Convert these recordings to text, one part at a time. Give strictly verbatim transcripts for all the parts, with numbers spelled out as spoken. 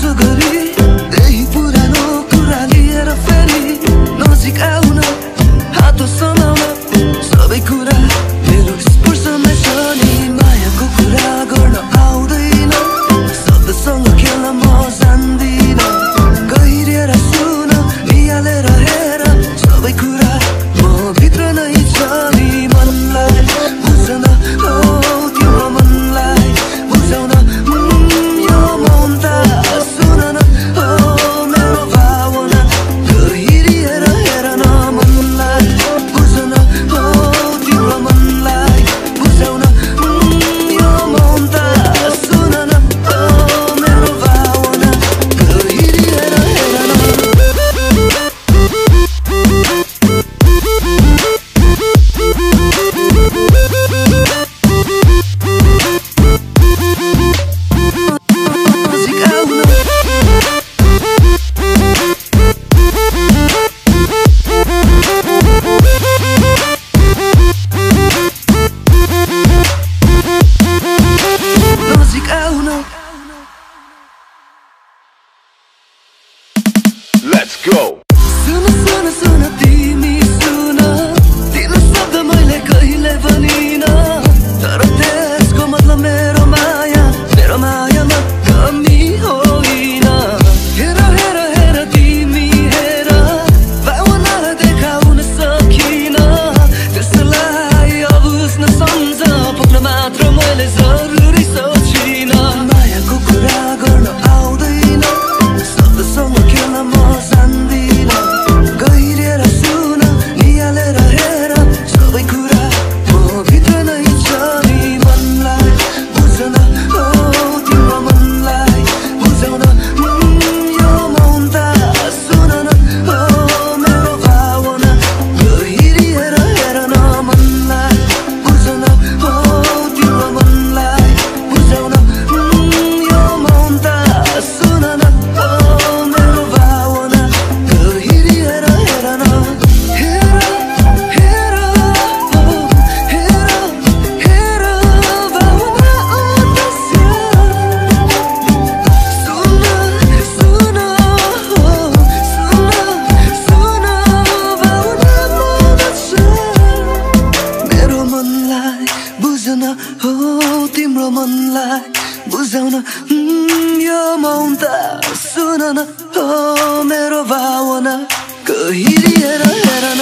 जस्तो गरी त्यही पुरानो कुरा लिएर फेरि नजिक आउन हात समाउन सबै कुरा मेरो स्पर्शमै छ नि मायाको कुरा गर्न आउँदैन शब्दसँग खेल्न म जान्दिन गहिरेर सुन निहालेर हेर सबै कुरा म भित्र नै छ नि मनलाई बुझ्न हो तिम्रो मनलाई बुझाउन यो मौन त सुन न हो मेरो भावना गहिरिएर हेर न मनलाई बुझ्न हो तिम्रो मनलाई बुझाउन यो मौन त सुन न हो मेरो भावना गहिरिएर हेर न Let's go. सुन सुन सुन तिमी सुन तिन शब्द मैले कहिले भनिन तर त्यसको मतलब मेरो माया मेरो मायामा कमी होइन हेर हेर हेर तिमी हेर भावना देखाउन सकिन त्यसलाई अबुझ्न सम्झ पुग्न मात्र मैले जरुरी सोचिन मायाको कुरा गर्न आउँदैन शब्दसँग खेल्न म जान्दिन गहिरेर सुन निहालेर हेर सबै कुरा म भित्र नै छ नि मनलाई बुझ्न हो तिम्रो मनलाई बुझाउन यो मौन त सुन न हो मेरो भावना गहिरिएर हेर न मनलाई बुझ्न हो तिम्रो मनलाई बुझाउन यो मौन त सुन न हो मेरो भावना गहिरिएर हेर न हेर हेर हो हेर हेर भावना अन्तस्य सुन सुन हो सुन सुन भावना मदछ मेरो मनलाई बुझ्न हो तिम्रो मनलाई बुझाउन यो मौन त सुन न हो मेरो भावना गहिरिएर हेर न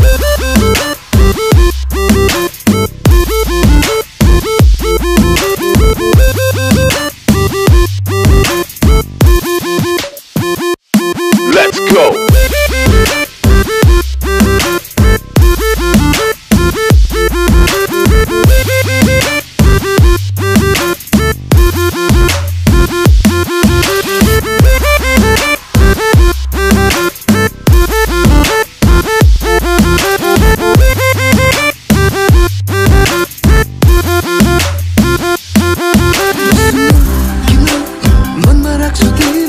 Let's go. किन मनमा राख्छु तिमी